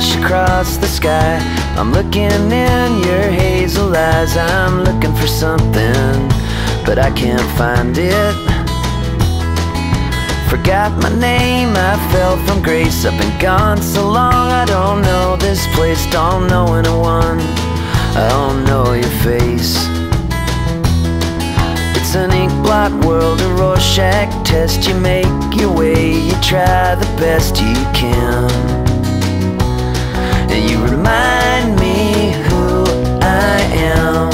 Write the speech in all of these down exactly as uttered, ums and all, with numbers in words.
flash across the sky. I'm looking in your hazel eyes. I'm looking for something, but I can't find it. Forgot my name, I fell from grace. I've been gone so long, I don't know this place. Don't know anyone, I don't know your face. It's an ink blot world, a Rorschach test. You make your way, you try the best you can, and you remind me who I am.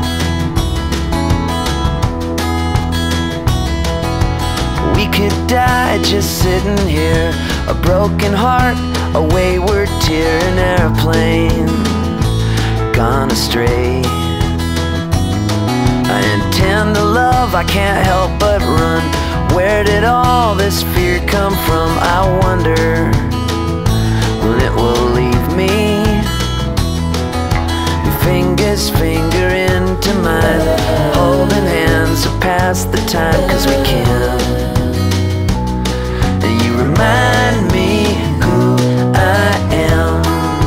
We could die just sitting here, a broken heart, a wayward tear, an airplane gone astray. I intend to love, I can't help but run. Where did all this fear come from? I wonder when it will leave me. Your fingers finger into mine, holding hands to pass the time, 'cause we can. And you remind me who I am.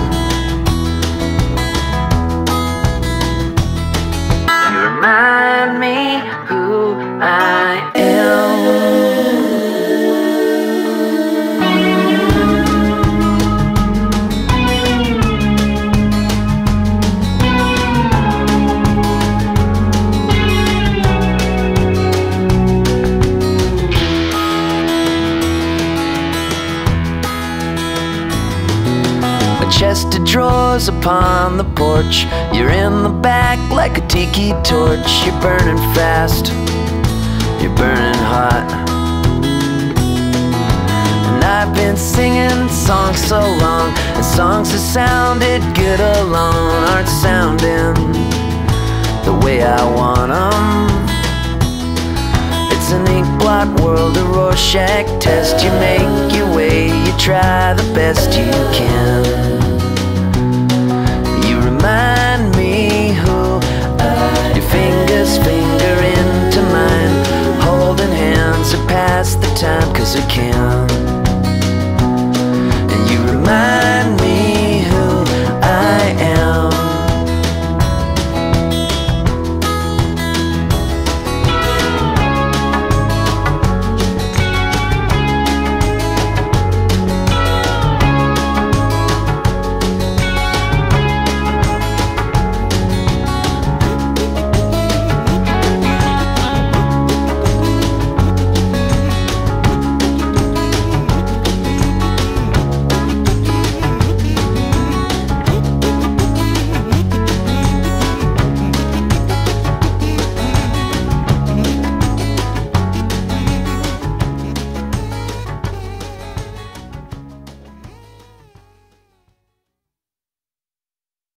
You remind me who I am. Chest of drawers upon the porch. You're in the back like a tiki torch. You're burning fast, you're burning hot. And I've been singing songs so long, and songs that sounded good alone aren't sounding the way I want them. It's an ink blot world, a Rorschach test. You make your way, you try the best you can. Remind me who your fingers finger into mine, holding hands to pass the time, 'cause we can. And you remind